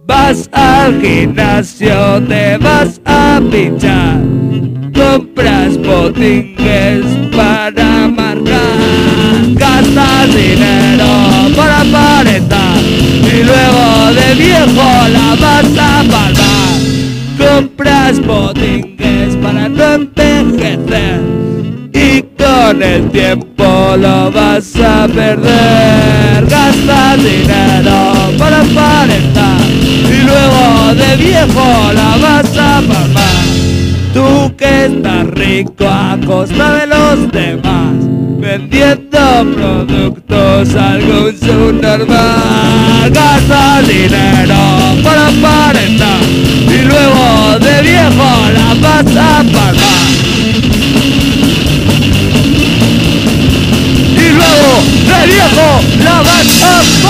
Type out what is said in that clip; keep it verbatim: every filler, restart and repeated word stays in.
Vas al gimnasio, te vas a pinchar, compras botingues para marcar, gastas dinero para aparentar y luego de viejo la vas a palmar. Compras botingues para no envejecer y con el tiempo lo vas a perder. Gastas dinero para aparentar y luego de viejo la vas a palmar. Tú que estás rico a costa de los demás, vendiendo productos a algún subnormal. Gastas dinero para aparentar y luego de viejo la vas a palmar. Y luego de viejo la vas a palmar.